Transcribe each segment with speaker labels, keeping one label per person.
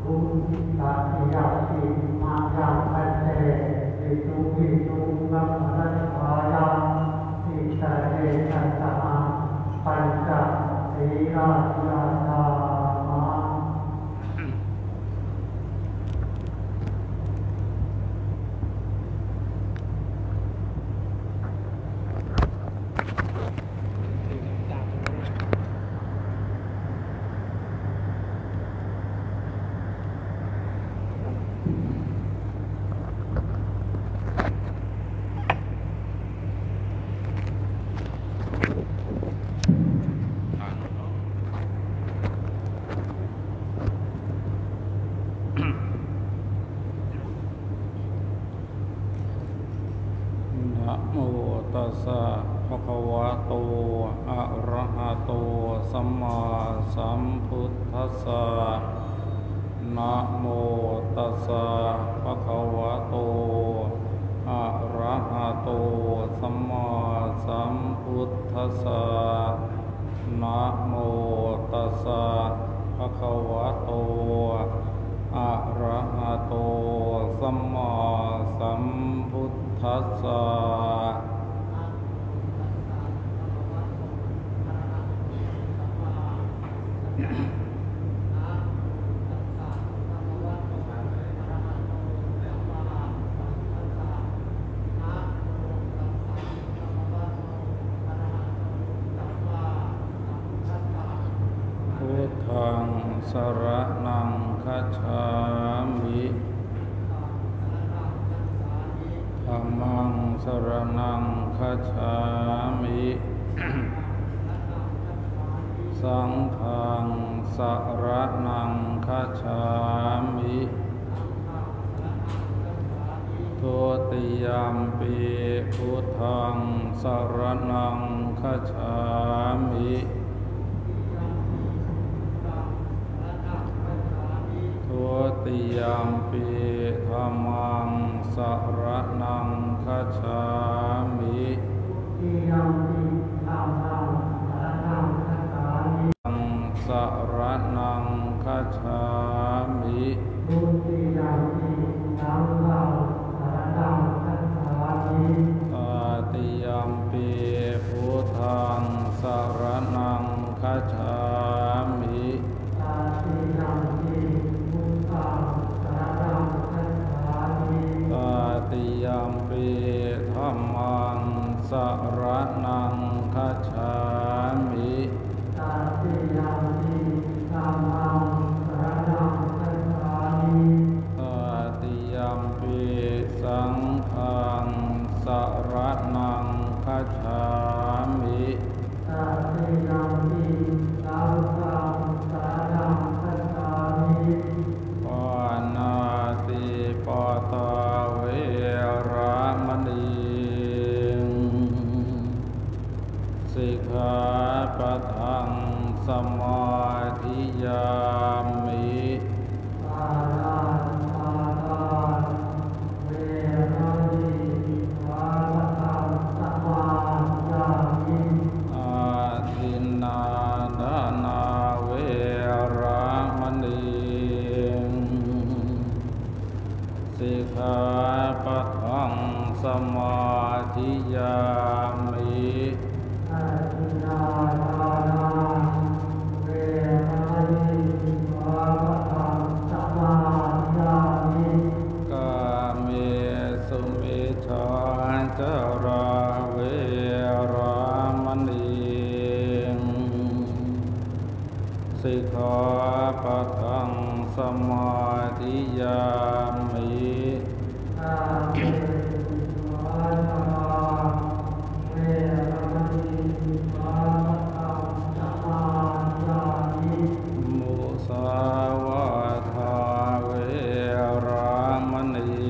Speaker 1: บุญตาเทียติมายังปัจเจติจุปิจุกัมมัสสายังติตะเรตัสสะปัญจศีลาญาณามะ
Speaker 2: นะโมตัสสะภะคะวะโตอะระหะโตสัมมาสัมพุทธัสสะนะโมตัสสะภะคะวะโตอะระหะโตสัมมาสัมพุทธัสสะนะโมตัสสะภะคะวะโตอะระหะโตสัมมาสัมพุทธัสสะพุทธังสรณังคัจฉามิธัมมังสรณังคัจฉามิสังฆังสรณังคัจฉามิทุติยัมปิพุทธังสรณังคัจฉามิทุติยัมปิธัมมังสรณังคัจฉามิ
Speaker 1: ติยัมปิธัมมังสรณังคัจฉามิ
Speaker 2: สรณังคัจฉามิ
Speaker 1: ทุติยัมปิธัมมังสรณังคัจฉามิ
Speaker 2: ตติยัมปิพุทธังสรณังคัจฉามิ
Speaker 1: ตติยัมปิพุทธังสรณังคัจฉามิ
Speaker 2: ตติยัมปิธัมมังสรณังคัจฉามิ
Speaker 1: ตติยัมปิธัมมังสรณังคัจฉามิ
Speaker 2: ตติยัมปิสังฆังสรณังคัจฉามิ
Speaker 1: ตติยัมปิสังฆังสรณังคัจฉามิ
Speaker 2: ปานาติปาตาเวระมณีสิกขาปะทังสมาธิยามิ
Speaker 1: ปานาติปาตาเวระมณีสิกขาปะทังสมาธิยามิ
Speaker 2: อาทินนาดานาเวระมณีสิกขาปะทังสมาธิยามิ
Speaker 1: อาทินนาทานาเวระมณีสิกขาปะทังสมาธิยามิ
Speaker 2: กาเมสุมิชฌาจาราเวระมณีสิกขาปะทังสมาธิยามิ
Speaker 1: อาเวสิกขาปะทังเวระมณีสิกขาปะทังสมาธิยามิ
Speaker 2: มุสาวาทาเวระมณี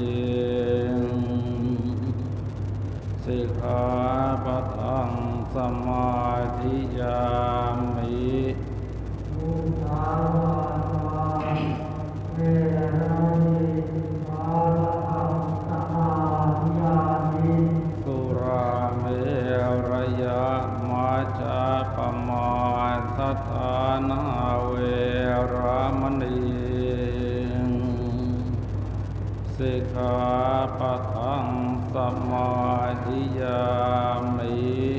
Speaker 2: สิกขาปะทังสมาธิยามิ
Speaker 1: มุสาวาทาเวระมณีสิกขาปะทังสมาธิยามิ
Speaker 2: สุราเมรยะมัจจปมาทัฏฐานาเวระมณีสิกขาปะทังสมาธิยามิ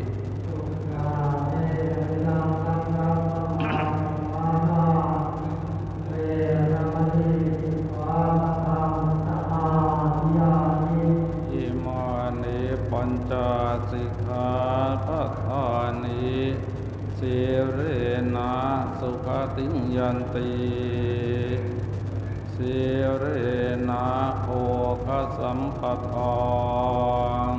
Speaker 2: อิมานิปัญจสิกขาปะทานิสิเรนะสุขติยันติสิเรนะโภคสัมปทาน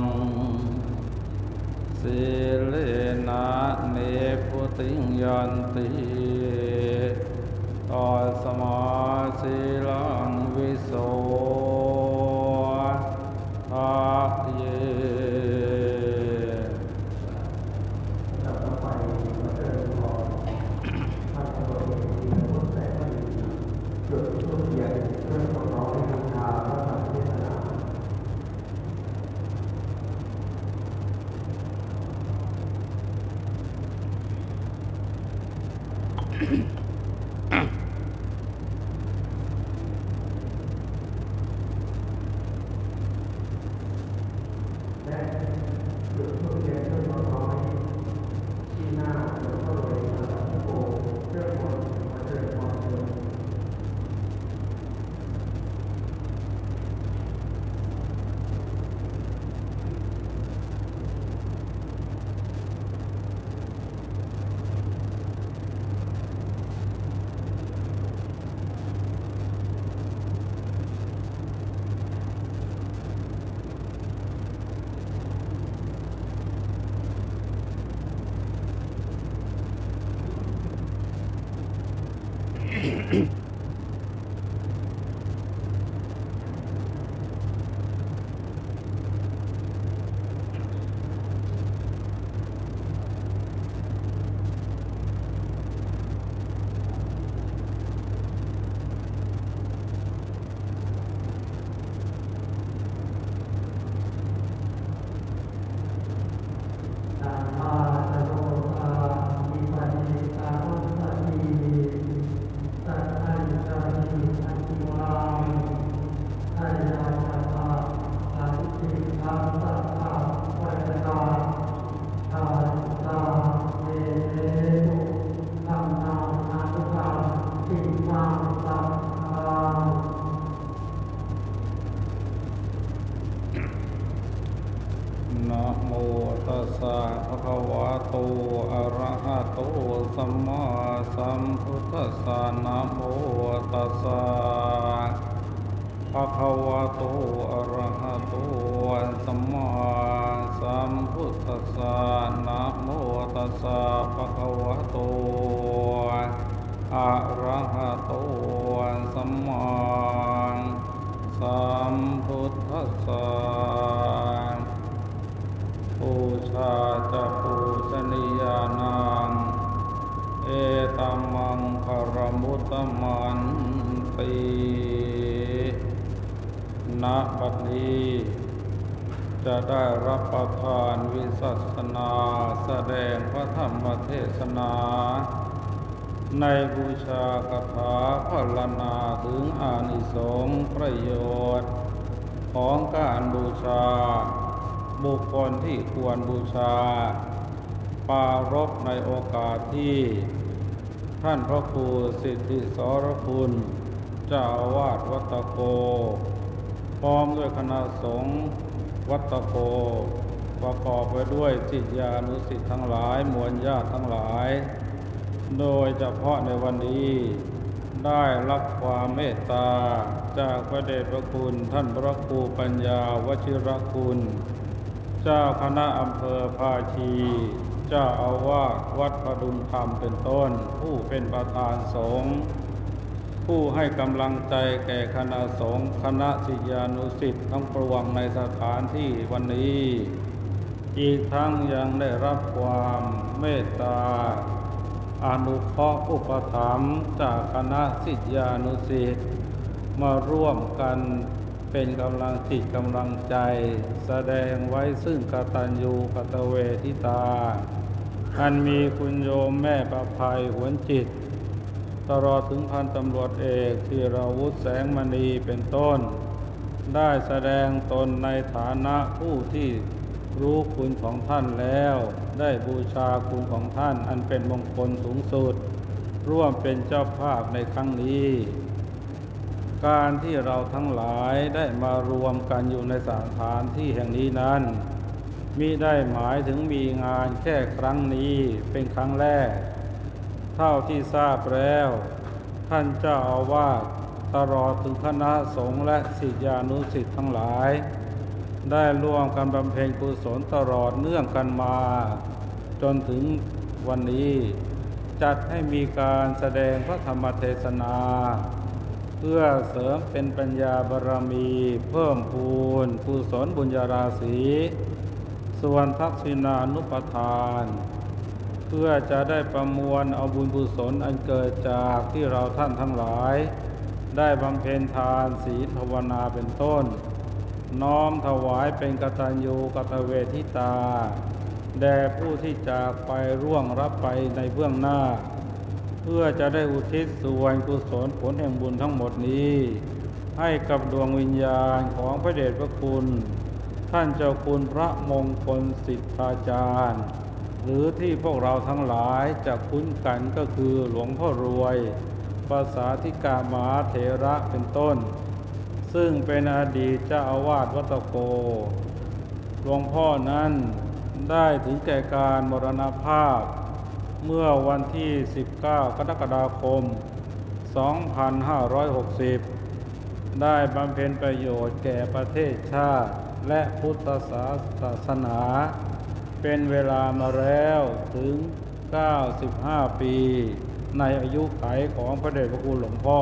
Speaker 2: สิเรนะเนพุติยันติตัสมาสิลังวิโสทะเยนะโมตัสสะภะคะวะโตอะระหะโตสัมมาสัมพุทธัสสะนะโมตัสสะภะคะวะโตอะระหะโตสัมมาสัมพุทธัสสะนะโมตัสสะภะคะวะโตอะระหะโตสัมมาสัมพุทธัสสะปูชาจะปูชนียานังเอตัมมังคารมุตตมันติณบัดนี้จะได้รับประทานวิสัชนาแสดงพระธรรมเทศนาในบูชากถาพรรณนาถึงอานิสงส์ประโยชน์ของการบูชาบุคคลที่ควรบูชาปรารภในโอกาสที่ท่านพระครูสิทธิสรคุณเจ้าอาวาสวัดตะโกพร้อมด้วยคณะสงฆ์วัดตะโกประกอบไปด้วยศิษยานุศิษย์ทั้งหลายมวลญาติทั้งหลายโดยเฉพาะในวันนี้ได้รับความเมตตาจากพระเดชพระคุณท่านพระครูปัญญาวชิรคุณเจ้าคณะอำเภอภาชีเจ้าอาวาสวัดพดุงธรรมเป็นต้นผู้เป็นประธานสงฆ์ผู้ให้กำลังใจแก่คณะสงฆ์คณะศิษยานุศิษย์ทั้งปวงในสถานที่วันนี้อีกทั้งยังได้รับความเมตตาอนุเคราะห์อุปถัมภ์จากคณะศิษยานุศิษย์มาร่วมกันเป็นกำลังจิตกำลังใจแสดงไว้ซึ่งกตัญญูกตเวทิตาอันมีคุณโยมแม่ประภัยหวนจิตตลอดถึงพันตำรวจเอกธีรวุฒิแสงมณีเป็นต้นได้แสดงตนในฐานะผู้ที่รู้คุณของท่านแล้วได้บูชาคุณของท่านอันเป็นมงคลสูงสุดร่วมเป็นเจ้าภาพในครั้งนี้การที่เราทั้งหลายได้มารวมกันอยู่ในสถานที่แห่งนี้นั้นมิได้หมายถึงมีงานแค่ครั้งนี้เป็นครั้งแรกเท่าที่ทราบแล้วท่านเจ้าอาวาสตลอดถึงคณะสงฆ์และศิษยานุศิษย์ทั้งหลายได้ร่วมกันบำเพ็ญกุศลตลอดเนื่องกันมาจนถึงวันนี้จัดให้มีการแสดงพระธรรมเทศนาเพื่อเสริมเป็นปัญญาบารมีเพิ่มพูนกุศลบุญญาราศีส่วนทักษิณานุปทานเพื่อจะได้ประมวลเอาบุญกุศลอันเกิดจากที่เราท่านทั้งหลายได้บำเพ็ญทานศีลภาวนาเป็นต้นน้อมถวายเป็นกตัญญูกตเวทิตาแด่ผู้ที่จากไปร่วงรับไปในเบื้องหน้าเพื่อจะได้อุทิศส่วนกุศลผลแห่งบุญทั้งหมดนี้ให้กับดวงวิญญาณของพระเดชพระคุณท่านเจ้าคุณพระมงคลสิทธาจารย์หรือที่พวกเราทั้งหลายจะคุ้นกันก็คือหลวงพ่อรวยภาษาธิกามหาเถระเป็นต้นซึ่งเป็นอดีตเจ้าอาวาสวัดตะโกหลวงพ่อนั้นได้ถึงแก่การมรณภาพเมื่อวันที่19กรกฎาคม2560ได้บำเพ็ญประโยชน์แก่ประเทศชาติและพุทธศาสนาเป็นเวลามาแล้วถึง95ปีในอายุขัยของพระเดชพระคุณหลวงพ่อ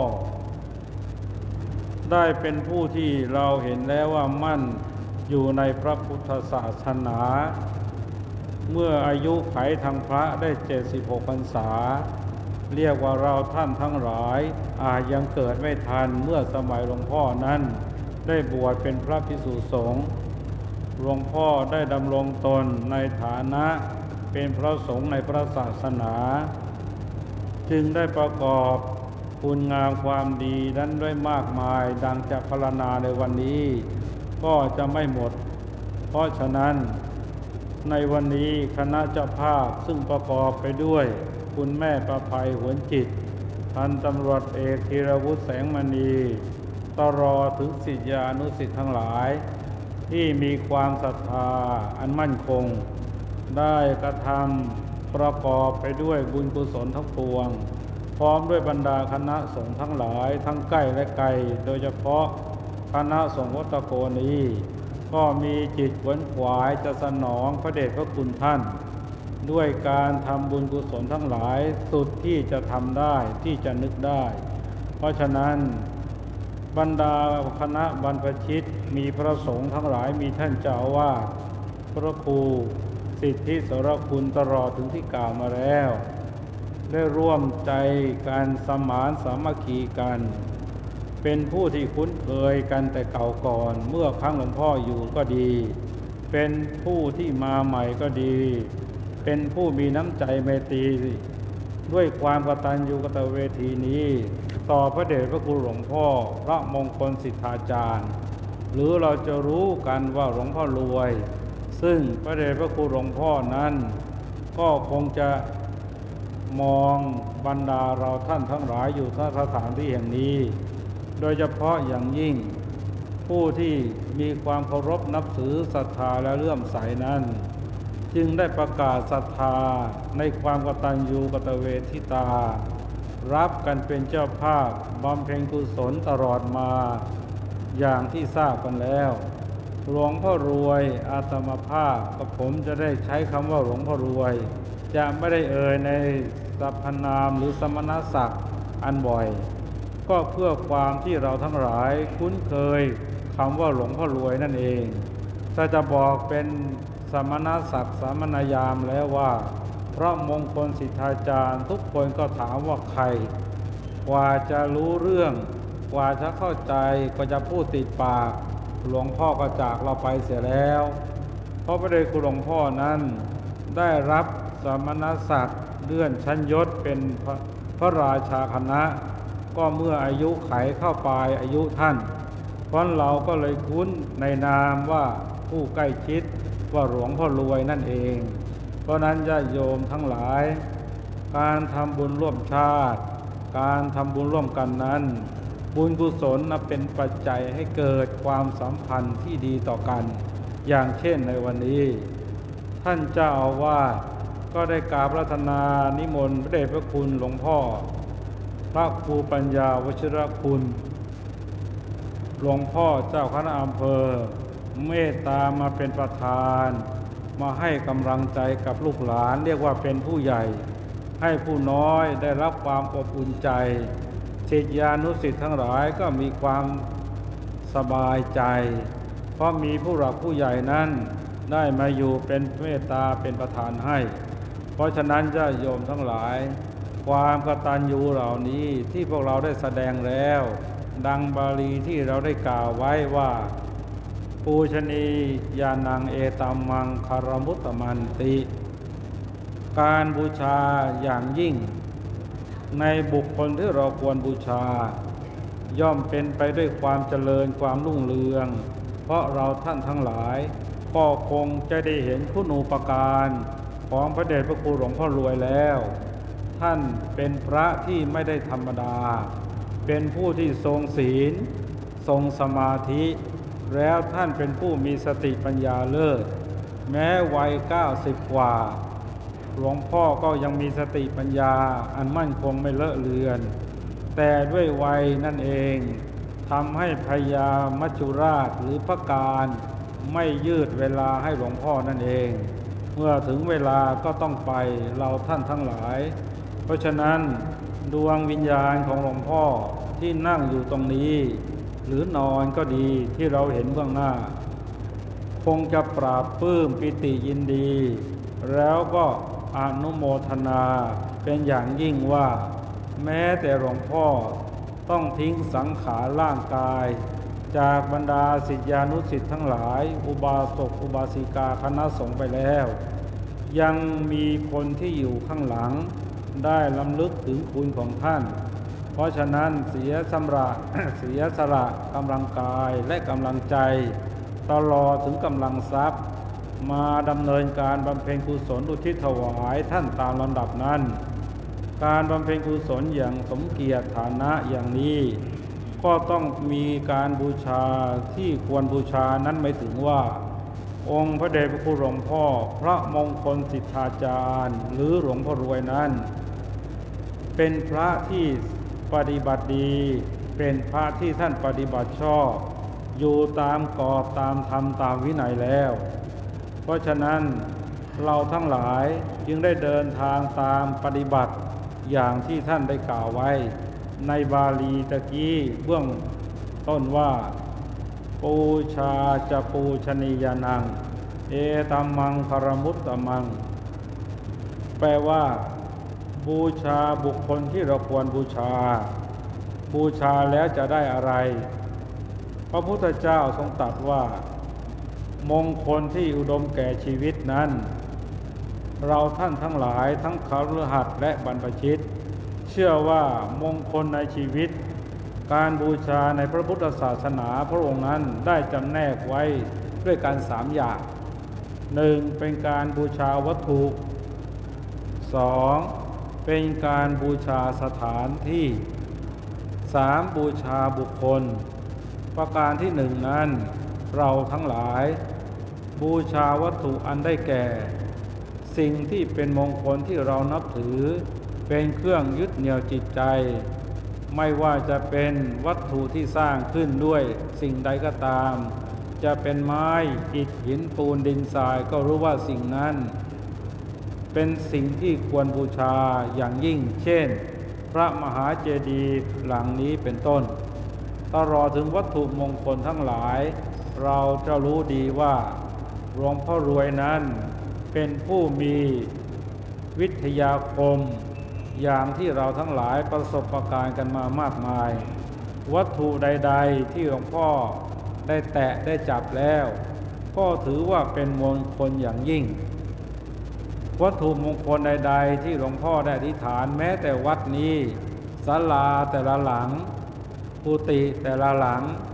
Speaker 2: ได้เป็นผู้ที่เราเห็นแล้วว่ามั่นอยู่ในพระพุทธศาสนาเมื่ออายุขัยทางพระได้76พรรษาเรียกว่าเราท่านทั้งหลายยังเกิดไม่ทันเมื่อสมัยหลวงพ่อนั้นได้บวชเป็นพระภิกษุสงฆ์หลวงพ่อได้ดำรงตนในฐานะเป็นพระสงฆ์ในพระศาสนาจึงได้ประกอบคุณงามความดีนั้นด้วยมากมายดังจะพรรณนาในวันนี้ก็จะไม่หมดเพราะฉะนั้นในวันนี้คณะเจ้าภาพซึ่งประกอบไปด้วยคุณแม่ประภัยหวนจิตพันตำรวจเอกธีรวุฒิแสงมณีตลอดถึงศิษยานุศิษย์ทั้งหลายที่มีความศรัทธาอันมั่นคงได้กระทำประกอบไปด้วยบุญกุศลทั้งปวงพร้อมด้วยบรรดาคณะสงฆ์ทั้งหลายทั้งใกล้และไกลโดยเฉพาะคณะสงฆ์วัดตะโกนี้ก็มีจิตขวนขวายจะสนองพระเดชพระคุณท่านด้วยการทำบุญกุศลทั้งหลายสุดที่จะทำได้ที่จะนึกได้เพราะฉะนั้นบรรดาคณะบรรพชิตมีพระสงฆ์ทั้งหลายมีท่านเจ้าอาวาสพระครูสิทธิสรคุณตลอดถึงที่กล่าวมาแล้วได้ร่วมใจกันสมานสามัคคีกันเป็นผู้ที่คุ้นเคยกันแต่เก่าก่อนเมื่อครั้งหลวงพ่ออยู่ก็ดีเป็นผู้ที่มาใหม่ก็ดีเป็นผู้มีน้ำใจไมตรีด้วยความกตัญญูกตเวทีนี้ต่อพระเดชพระคุณหลวงพ่อพระมงคลสิทธาจารย์หรือเราจะรู้กันว่าหลวงพ่อรวยซึ่งพระเดชพระคุณหลวงพ่อนั้นก็คงจะมองบรรดาเราท่านทั้งหลายอยู่ณสถานที่แห่งนี้โดยเฉพาะอย่างยิ่งผู้ที่มีความเคารพนับถือศรัทธาและเลื่อมใสนั้นจึงได้ประกาศศรัทธาในความกตัญญูกตเวทิตารับกันเป็นเจ้าภาพบำเพ็ญกุศลตลอดมาอย่างที่ทราบกันแล้วหลวงพ่อรวยอาตมาภาพกับผมจะได้ใช้คำว่าหลวงพ่อรวยจะไม่ได้เอ่ยในสรรพนามหรือสมณศักดิ์อันบ่อยก็เพื่อความที่เราทั้งหลายคุ้นเคยคำว่าหลวงพ่อรวยนั่นเองถ้าจะบอกเป็นสมณศักดิ์สามณยามแล้วว่าพระมงคลสิทธาจารย์ทุกคนก็ถามว่าใครกว่าจะรู้เรื่องกว่าจะเข้าใจก็จะพูดติดปากหลวงพ่อก็จากเราไปเสียแล้วเพราะพระเดชคุณหลวงพ่อนั้นได้รับสมณศักดิ์เลื่อนชั้นยศเป็นพระราชาคณะก็เมื่ออายุไขเข้าปลายอายุท่านเพราะเราก็เลยคุ้นในนามว่าผู้ใกล้ชิดว่าหลวงพ่อรวยนั่นเองเพราะนั้นญาติโยมทั้งหลายการทำบุญร่วมชาติการทำบุญร่วมกันนั้นบุญกุศลเป็นปัจจัยให้เกิดความสัมพันธ์ที่ดีต่อกันอย่างเช่นในวันนี้ท่านเจ้าอาวาสก็ได้กราบรัตนานิมนต์พระเดชพระคุณหลวงพ่อพระครูปัญญาวชิรคุณหลวงพ่อเจ้าคณะอำเภอเมตตามาเป็นประธานมาให้กำลังใจกับลูกหลานเรียกว่าเป็นผู้ใหญ่ให้ผู้น้อยได้รับความอบอุ่นใจศิษยานุศิษย์ทั้งหลายก็มีความสบายใจเพราะมีผู้หลักผู้ใหญ่นั้นได้มาอยู่เป็นเมตตาเป็นประธานให้เพราะฉะนั้นญาติโยมทั้งหลายความกตัญญูเหล่านี้ที่พวกเราได้แสดงแล้วดังบาลีที่เราได้กล่าวไว้ว่าปูชนียานังเอตัมมังคารมุตตมันติการบูชาอย่างยิ่งในบุคคลที่เราควรบูชาย่อมเป็นไปด้วยความเจริญความรุ่งเรืองเพราะเราท่านทั้งหลายก็คงจะได้เห็นคุณูปการของพระเดชพระคุณหลวงพ่อรวยแล้วท่านเป็นพระที่ไม่ได้ธรรมดาเป็นผู้ที่ทรงศีลทรงสมาธิแล้วท่านเป็นผู้มีสติปัญญาเลิศแม้วัย90กว่าหลวงพ่อก็ยังมีสติปัญญาอันมั่นคงไม่เลอะเลือนแต่ด้วยวัยนั่นเองทำให้พญามัจจุราชหรือพระการไม่ยืดเวลาให้หลวงพ่อนั่นเองเมื่อถึงเวลาก็ต้องไปเราท่านทั้งหลายเพราะฉะนั้นดวงวิญญาณของหลวงพ่อที่นั่งอยู่ตรงนี้หรือนอนก็ดีที่เราเห็นเบื้องหน้าคงจะปราบปลื้มปิติยินดีแล้วก็อนุโมทนาเป็นอย่างยิ่งว่าแม้แต่หลวงพ่อต้องทิ้งสังขารร่างกายจากบรรดาศิษยานุศิษย์ทั้งหลายอุบาสกอุบาสิกาคณะสงฆ์ไปแล้วยังมีคนที่อยู่ข้างหลังได้รำลึกถึงคุณของท่านเพราะฉะนั้นเสียสละกำลังกายและกำลังใจตลอดถึงกำลังทรัพย์มาดำเนินการบำเพ็ญกุศลอุทิศถวายท่านตามลำดับนั้นการบำเพ็ญกุศลอย่างสมเกียรติฐานะอย่างนี้ก็ต้องมีการบูชาที่ควรบูชานั้นหมายถึงว่าองค์พระเดชพระคุณหลวงพ่อพระมงคลสิทธาจารย์หรือหลวงพ่อรวยนั้นเป็นพระที่ปฏิบัติดีเป็นพระที่ท่านปฏิบัติชอบอยู่ตามกรอบตามธรรมตามวินัยแล้วเพราะฉะนั้นเราทั้งหลายจึงได้เดินทางตามปฏิบัติอย่างที่ท่านได้กล่าวไว้ในบาลีตะกี้เบื้องต้นว่าปูชาจะปูชนียานังเอตัมมังคารมุตตมังแปลว่าบูชาบุคคลที่เราควรบูชาบูชาแล้วจะได้อะไรพระพุทธเจ้าทรงตรัสว่ามงคลที่อุดมแก่ชีวิตนั้นเราท่านทั้งหลายทั้งคฤหัสถ์และบรรพชิตเชื่อว่ามงคลในชีวิตการบูชาในพระพุทธศาสนาพระองค์นั้นได้จำแนกไว้ด้วยการ3อย่าง1เป็นการบูชาวัตถุ2เป็นการบูชาสถานที่3บูชาบุคคลประการที่1นั้นเราทั้งหลายบูชาวัตถุอันได้แก่สิ่งที่เป็นมงคลที่เรานับถือเป็นเครื่องยึดเหนี่ยวจิตใจไม่ว่าจะเป็นวัตถุที่สร้างขึ้นด้วยสิ่งใดก็ตามจะเป็นไม้อิฐหินปูนดินทรายก็รู้ว่าสิ่งนั้นเป็นสิ่งที่ควรบูชาอย่างยิ่งเช่นพระมหาเจดีย์หลังนี้เป็นต้นตลอดถึงวัตถุมงคลทั้งหลายเราจะรู้ดีว่าหลวงพ่อรวยนั้นเป็นผู้มีวิทยาคมอย่างที่เราทั้งหลายประสบการณ์กันมามากมายวัตถุใดๆที่หลวงพ่อได้แตะได้จับแล้วก็ถือว่าเป็นมงคลอย่างยิ่งวัตถุมงคลใดๆที่หลวงพ่อได้อธิษฐานแม้แต่วัดนี้ศาลาแต่ละหลังกุฏิแต่ละหลัง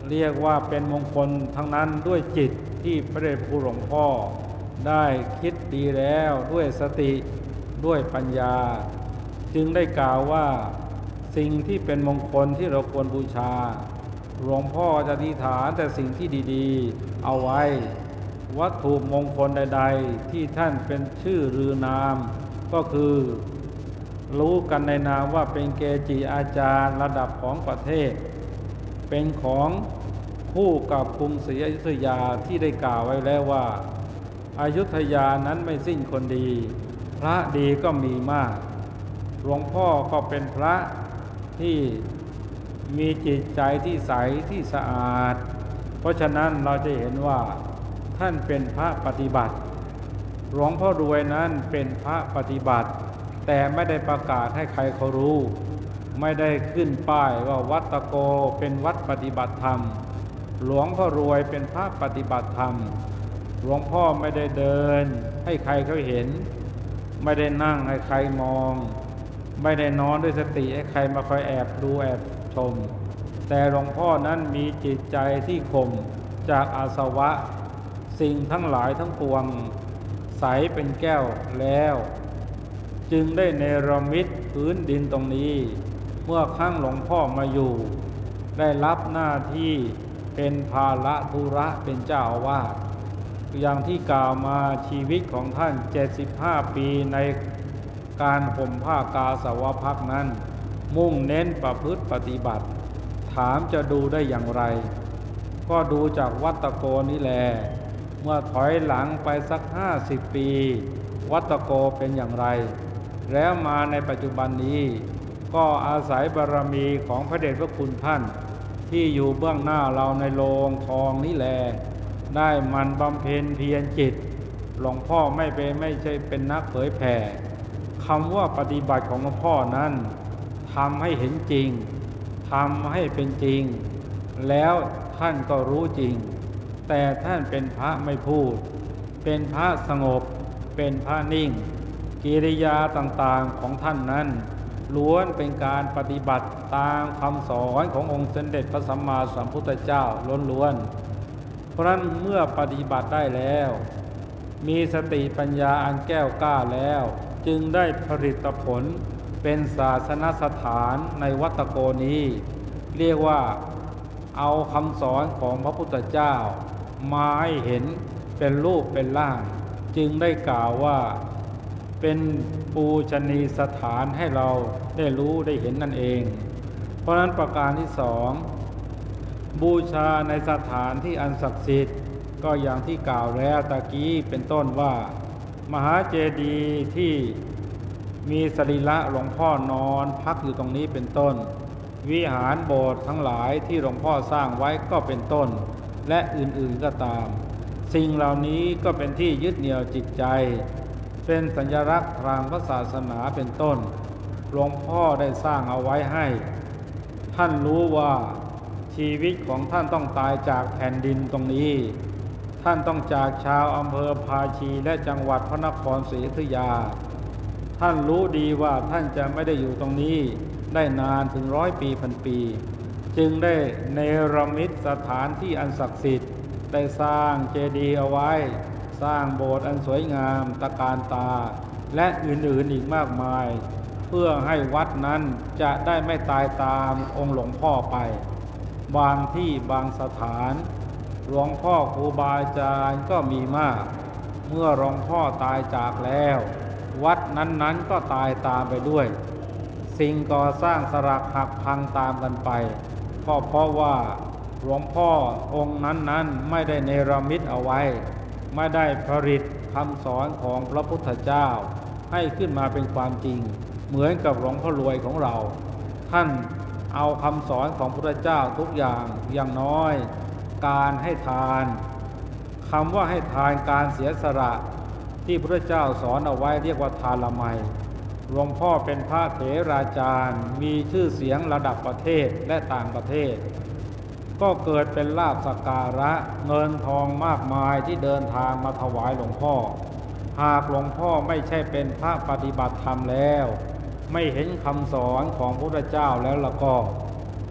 Speaker 2: เรียกว่าเป็นมงคลทั้งนั้นด้วยจิตที่พระเดชพระคุณหลวงพ่อได้คิดดีแล้วด้วยสติด้วยปัญญาจึงได้กล่าวว่าสิ่งที่เป็นมงคลที่เราควรบูชาหลวงพ่อจะอธิษฐานแต่สิ่งที่ดีๆเอาไว้วัตถุมงคลใดๆที่ท่านเป็นชื่อหรือนามก็คือรู้กันในนามว่าเป็นเกจิอาจารย์ระดับของประเทศเป็นของคู่กับกรุงศรีอยุธยาที่ได้กล่าวไว้แล้วว่าอยุธยานั้นไม่สิ้นคนดีพระดีก็มีมากหลวงพ่อก็เป็นพระที่มีจิตใจที่ใสที่สะอาดเพราะฉะนั้นเราจะเห็นว่าท่านเป็นพระปฏิบัติหลวงพ่อรวยนั้นเป็นพระปฏิบัติแต่ไม่ได้ประกาศให้ใครเขารู้ไม่ได้ขึ้นป้ายว่าวัดตะโกเป็นวัดปฏิบัติธรรมหลวงพ่อรวยเป็นพระปฏิบัติธรรมหลวงพ่อไม่ได้เดินให้ใครเขาเห็นไม่ได้นั่งให้ใครมองไม่ได้นอนด้วยสติให้ใครมาคอยแอบดูแอบชมแต่หลวงพ่อนั้นมีจิตใจที่ข่มจากอาสวะสิ่งทั้งหลายทั้งปวงใสเป็นแก้วแล้วจึงได้เนรมิตพื้นดินตรงนี้เมื่อครั้งหลวงพ่อมาอยู่ได้รับหน้าที่เป็นภาระธุระเป็นเจ้าอาวาสอย่างที่กล่าวมาชีวิตของท่าน75ปีในการห่มผ้ากาสาวพักนั้นมุ่งเน้นประพฤติปฏิบัติถามจะดูได้อย่างไรก็ดูจากวัดตะโกนี้แลเมื่อถอยหลังไปสัก50ปีวัดตะโกเป็นอย่างไรแล้วมาในปัจจุบันนี้ก็อาศัยบารมีของพระเดชพระคุณท่านที่อยู่เบื้องหน้าเราในโลงทองนี้แลได้มันบำเพ็ญเพียรจิตหลวงพ่อไม่ใช่เป็นนักเผยแผ่คำว่าปฏิบัติของหลวงพ่อนั้นทำให้เห็นจริงทำให้เป็นจริงแล้วท่านก็รู้จริงแต่ท่านเป็นพระไม่พูดเป็นพระสงบเป็นพระนิ่งกิริยาต่างๆของท่านนั้นล้วนเป็นการปฏิบัติตามคำสอนขององค์สมเด็จพระสัมมาสัมพุทธเจ้าล้วนๆเพราะนั้นเมื่อปฏิบัติได้แล้วมีสติปัญญาอันแก้วกล้าแล้วจึงได้ผลิตผลเป็นศาสนสถานในวัดตะโกนี้เรียกว่าเอาคำสอนของพระพุทธเจ้ามาให้เห็นเป็นรูปเป็นร่างจึงได้กล่าวว่าเป็นปูชนียสถานให้เราได้รู้ได้เห็นนั่นเองเพราะนั้นประการที่สองบูชาในสถานที่อันศักดิ์สิทธิ์ก็อย่างที่กล่าวแล้วตะกี้เป็นต้นว่ามหาเจดีย์ที่มีสรีระหลวงพ่อนอนพักอยู่ตรงนี้เป็นต้นวิหารโบสถ์ทั้งหลายที่หลวงพ่อสร้างไว้ก็เป็นต้นและอื่นๆก็ตามสิ่งเหล่านี้ก็เป็นที่ยึดเหนี่ยวจิตใจเป็นสัญลักษณ์ทางพระศาสนาเป็นต้นหลวงพ่อได้สร้างเอาไว้ให้ท่านรู้ว่าชีวิตของท่านต้องตายจากแผ่นดินตรงนี้ท่านต้องจากชาวอำเภอภาชีและจังหวัดพระนครศรีอยุธยาท่านรู้ดีว่าท่านจะไม่ได้อยู่ตรงนี้ได้นานถึง100 ปีพันปีจึงได้เนรมิตสถานที่อันศักดิ์สิทธิ์ได้สร้างเจดีย์เอาไว้สร้างโบสถ์อันสวยงามตระการตาและอื่นๆอีกมากมายเพื่อให้วัดนั้นจะได้ไม่ตายตามองค์หลวงพ่อไปบางที่บางสถานหลวงพ่อครูบาอาจารย์ก็มีมากเมื่อหลวงพ่อตายจากแล้ววัดนั้นๆก็ตายตามไปด้วยสิ่งก่อสร้างสลักหักพังตามกันไปก็เพราะว่าหลวงพ่อองค์นั้นไม่ได้เนรมิตเอาไว้ไม่ได้ผลิตคำสอนของพระพุทธเจ้าให้ขึ้นมาเป็นความจริงเหมือนกับหลวงพ่อรวยของเราท่านเอาคำสอนของพระพุทธเจ้าทุกอย่างน้อยการให้ทานคำว่าให้ทานการเสียสละที่พระพุทธเจ้าสอนเอาไว้เรียกว่าทานละไมหลวงพ่อเป็นพระเถราจารย์มีชื่อเสียงระดับประเทศและต่างประเทศก็เกิดเป็นลาภสักการะเงินทองมากมายที่เดินทางมาถวายหลวงพ่อหากหลวงพ่อไม่ใช่เป็นพระปฏิบัติธรรมแล้วไม่เห็นคำสอนของพระพุทธเจ้าแล้วละก็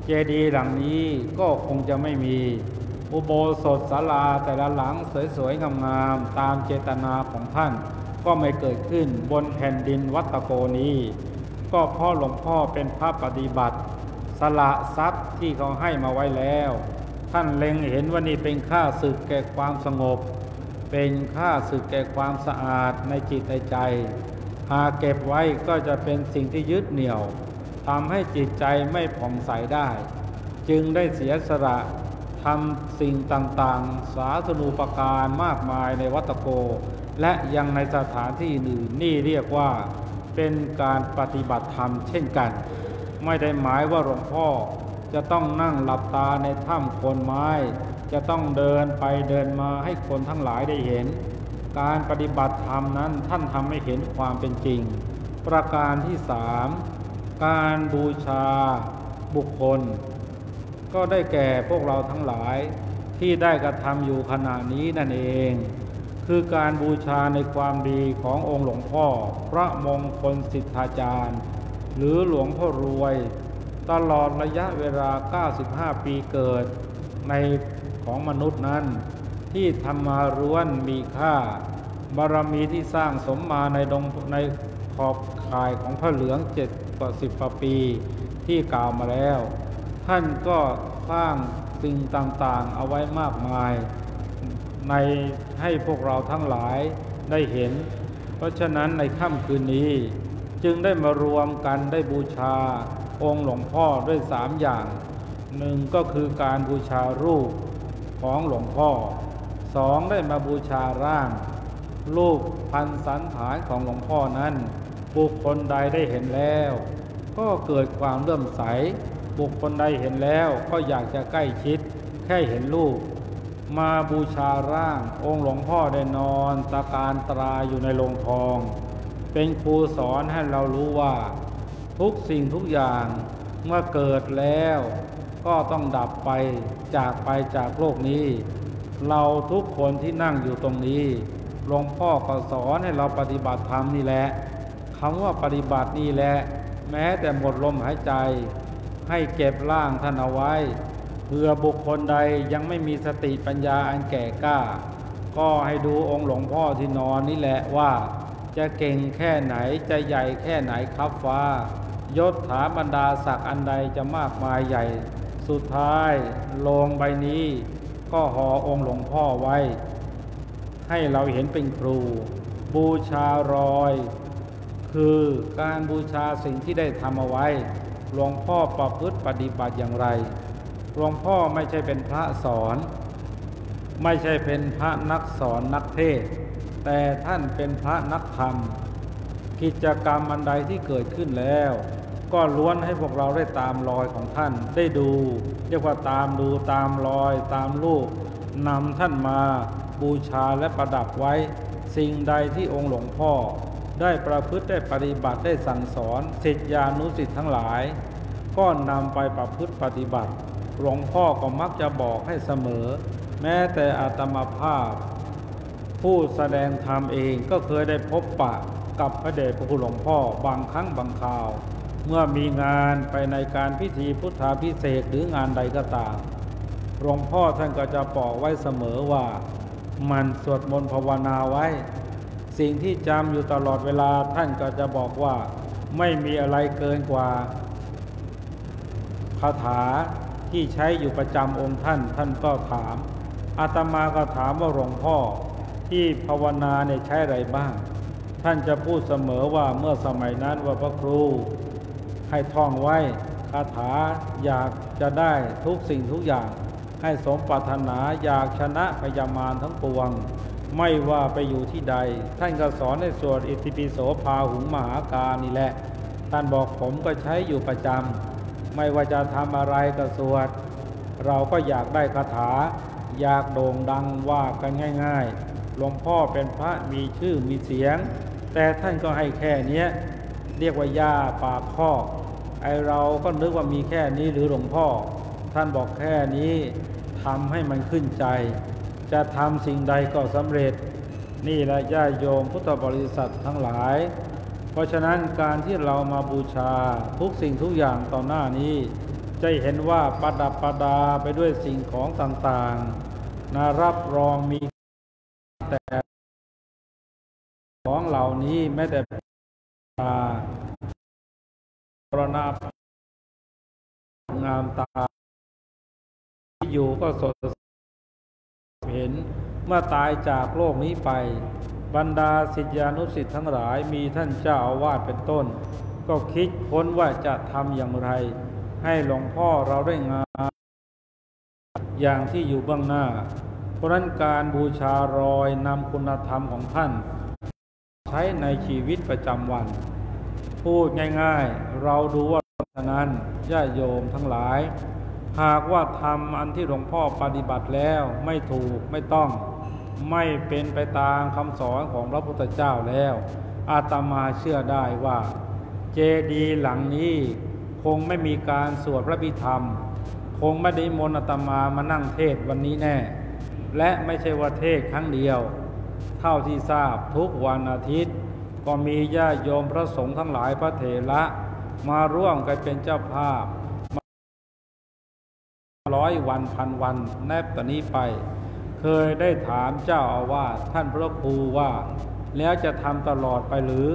Speaker 2: เจดีย์หลังนี้ก็คงจะไม่มีอุโบสถศาลาแต่ละหลังสวยๆงามๆตามเจตนาของท่านก็ไม่เกิดขึ้นบนแผ่นดินวัดตะโกนี้ก็เพราะหลวงพ่อเป็นพระปฏิบัติสละทรัพย์ที่เขาให้มาไว้แล้วท่านเล็งเห็นว่านี่เป็นค่าศึกแก่ความสงบเป็นค่าศึกแก่ความสะอาดในจิตในใจหากเก็บไว้ก็จะเป็นสิ่งที่ยึดเหนี่ยวทำให้จิตใจไม่ผ่องใสได้จึงได้เสียสละทำสิ่งต่างๆสาธารณูปการมากมายในวัดตะโกและยังในสถานที่อื่นนี่เรียกว่าเป็นการปฏิบัติธรรมเช่นกันไม่ได้หมายว่าหลวงพ่อจะต้องนั่งหลับตาในถ้ำโคนไม้จะต้องเดินไปเดินมาให้คนทั้งหลายได้เห็นการปฏิบัติธรรมนั้นท่านทำให้เห็นความเป็นจริงประการที่สามการบูชาบุคคลก็ได้แก่พวกเราทั้งหลายที่ได้กระทำอยู่ขณะนี้นั่นเองคือการบูชาในความดีขององค์หลวงพ่อพระมงคลสิทธาจารย์หรือหลวงพ่อรวยตลอดระยะเวลา95ปีเกิดในของมนุษย์นั้นที่ทำมาล้วนมีค่าบารมีที่สร้างสมมาในขอบข่ายของพระเหลือง70 กว่าปีที่กล่าวมาแล้วท่านก็สร้างสิ่งต่างๆเอาไว้มากมายในให้พวกเราทั้งหลายได้เห็นเพราะฉะนั้นในค่ำคืนนี้จึงได้มารวมกันได้บูชาองค์หลวงพ่อด้วย3 อย่างหนึ่งก็คือการบูชารูปของหลวงพ่อ2ได้มาบูชาร่างรูปพันสันฐานของหลวงพ่อนั้นบุคคลใดได้เห็นแล้วก็เกิดความเลื่อมใสบุคคลใดเห็นแล้วก็อยากจะใกล้ชิดแค่เห็นรูปมาบูชาร่างองค์หลวงพ่อได้นอนตะการตราอยู่ในโลงทองเป็นครูสอนให้เรารู้ว่าทุกสิ่งทุกอย่างเมื่อเกิดแล้วก็ต้องดับไปจากโลกนี้เราทุกคนที่นั่งอยู่ตรงนี้หลวงพ่อก็สอนให้เราปฏิบัติธรรมนี่แหละคำว่าปฏิบัตินี่แหละแม้แต่หมดลมหายใจให้เก็บร่างท่านเอาไว้เพื่อบุคคลใดยังไม่มีสติปัญญาอันแก่กล้าก็ให้ดูองค์หลวงพ่อที่นอนนี่แหละว่าจะเก่งแค่ไหนจะใหญ่แค่ไหนครับฟ้ายศถาบรรดาศักดิ์อันใดจะมากมายใหญ่สุดท้ายโลงใบนี้ก็ห่อองค์หลวงพ่อไว้ให้เราเห็นเป็นครูบูชารอยคือการบูชาสิ่งที่ได้ทำเอาไว้หลวงพ่อประพฤติปฏิบัติอย่างไรหลวงพ่อไม่ใช่เป็นพระสอนไม่ใช่เป็นพระนักสอนนักเทศน์แต่ท่านเป็นพระนักธรรมกิจกรรมอันใดที่เกิดขึ้นแล้วก็ล้วนให้พวกเราได้ตามรอยของท่านได้ดูเรียกว่าตามดูตามรอยตามรูปนำท่านมาบูชาและประดับไว้สิ่งใดที่องค์หลวงพ่อได้ประพฤติได้ปฏิบัติได้สั่งสอนศิษยานุศิษย์ทั้งหลายก็นำไปประพฤติปฏิบัติหลวงพ่อก็มักจะบอกให้เสมอแม้แต่อาตมาภาพผู้แสดงธรรมเองก็เคยได้พบปะกับพระเดชพระคุณหลวงพ่อบางครั้งบางคราวเมื่อมีงานไปในการพิธีพุทธาภิเษกหรืองานใดก็ตามหลวงพ่อท่านก็จะบอกไว้เสมอว่ามันสวดมนต์ภาวนาไว้สิ่งที่จำอยู่ตลอดเวลาท่านก็จะบอกว่าไม่มีอะไรเกินกว่าคาถาที่ใช้อยู่ประจำองค์ท่านก็ถามอาตมาก็ถามว่าหลวงพ่อที่ภาวนาเนี่ยใช้อะไรบ้างท่านจะพูดเสมอว่าเมื่อสมัยนั้นว่าพระครูให้ท่องไว้คาถาอยากจะได้ทุกสิ่งทุกอย่างให้สมปรารถนาอยากชนะพยามารทั้งปวงไม่ว่าไปอยู่ที่ใดท่านก็สอนให้สวดอิติปิโสพาหุงมหากานี่แหละท่านบอกผมก็ใช้อยู่ประจำไม่ว่าจะทำอะไรก็สวดเราก็อยากได้คาถาอยากโด่งดังว่ากันง่ายๆหลวงพ่อเป็นพระมีชื่อมีเสียงแต่ท่านก็ให้แค่นี้เรียกว่าย่าปากข้อไอเราก็นึกว่ามีแค่นี้หรือหลวงพ่อท่านบอกแค่นี้ทำให้มันขึ้นใจจะทำสิ่งใดก็สำเร็จนี่แหละญาติโยมพุทธบริษัททั้งหลายเพราะฉะนั้นการที่เรามาบูชาทุกสิ่งทุกอย่างต่อหน้านี้จะเห็นว่าประดับประดาไปด้วยสิ่งของต่างๆนะรับรองมีแต่ของเหล่านี้แม้แต่ตารณะงามตาที่อยู่ก็สดเห็นเมื่อตายจากโลกนี้ไปบรรดาศิษยานุศิษย์ทั้งหลายมีท่านเจ้าอาวาสเป็นต้นก็คิดค้นว่าจะทำอย่างไรให้หลวงพ่อเราได้งามอย่างที่อยู่เบื้องหน้าเพราะนั้นการบูชารอยนำคุณธรรมของท่านใช้ในชีวิตประจำวันพูดง่ายๆเราดูว่าฉะนั้นญาติโยมทั้งหลายหากว่าทำอันที่หลวงพ่อปฏิบัติแล้วไม่ถูกไม่ต้องไม่เป็นไปตามคำสอนของพระพุทธเจ้าแล้วอาตมาเชื่อได้ว่าเจดีย์หลังนี้คงไม่มีการสวดพระพิธรรมคงไม่ได้มนต์อาตมามานั่งเทศวันนี้แน่และไม่ใช่ว่าเทศครั้งเดียวเท่าที่ทราบทุกวันอาทิตย์ก็มีญาติโยมพระสงฆ์ทั้งหลายพระเถระมาร่วมกันเป็นเจ้าภาพ100 วันพันวันแนบต่อนนี้ไปเคยได้ถามเจ้าอาวาสท่านพระครูว่าแล้วจะทำตลอดไปหรือ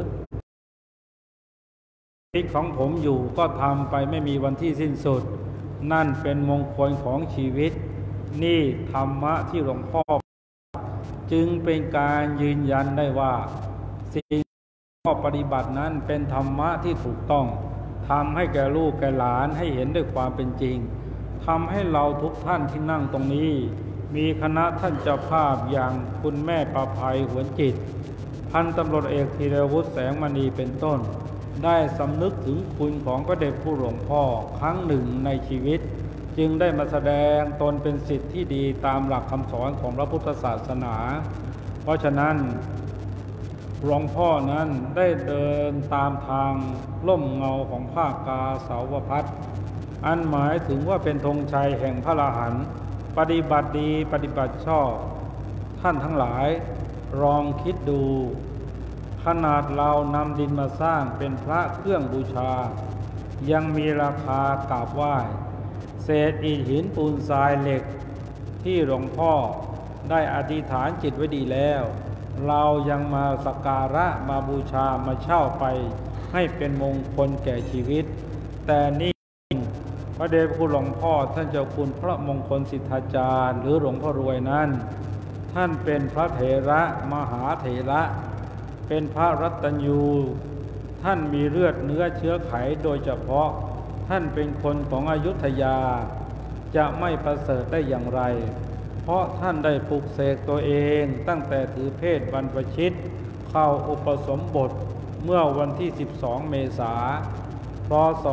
Speaker 2: ชีวิตของผมอยู่ก็ทำไปไม่มีวันที่สิ้นสุดนั่นเป็นมงคลของชีวิตนี่ธรรมะที่หลวงพ่อจึงเป็นการยืนยันได้ว่าสิ่งที่ปฏิบัตินั้นเป็นธรรมะที่ถูกต้องทำให้แก่ลูกแก่หลานให้เห็นด้วยความเป็นจริงทำให้เราทุกท่านที่นั่งตรงนี้มีคณะท่านเจ้าภาพอย่างคุณแม่ประภัยหวนจิตพันตำรวจเอกธีรวุฒิแสงมณีเป็นต้นได้สำนึกถึงคุณของพระเดชผู้หลวงพ่อครั้งหนึ่งในชีวิตจึงได้มาแสดงตนเป็นศิษย์ที่ดีตามหลักคำสอนของพระพุทธศาสนาเพราะฉะนั้นหลวงพ่อนั้นได้เดินตามทางล่มเงาของผ้ากาสาวพัสอันหมายถึงว่าเป็นธงชัยแห่งพระอรหันต์ปฏิบัติดีปฏิบัติชอบท่านทั้งหลายลองคิดดูขนาดเรานำดินมาสร้างเป็นพระเครื่องบูชายังมีราคากราบไหว้เศษอิฐหินปูนทรายเหล็กที่หลวงพ่อได้อธิษฐานจิตไว้ดีแล้วเรายังมาสักการะมาบูชามาเช่าไปให้เป็นมงคลแก่ชีวิตแต่นี่พระเดชคุณหลวงพ่อท่านเจ้าคุณพระมงคลสิทธาจารย์หรือหลวงพ่อรวยนั้นท่านเป็นพระเถระมหาเถระเป็นพระรัตตัญญูท่านมีเลือดเนื้อเชื้อไขโดยเฉพาะท่านเป็นคนของอยุธยาจะไม่ประเสริฐได้อย่างไรเพราะท่านได้ปลุกเสกตัวเองตั้งแต่ถือเพศบรรพชิตเข้าอุปสมบทเมื่อวันที่12 เมษายนพ.ศ.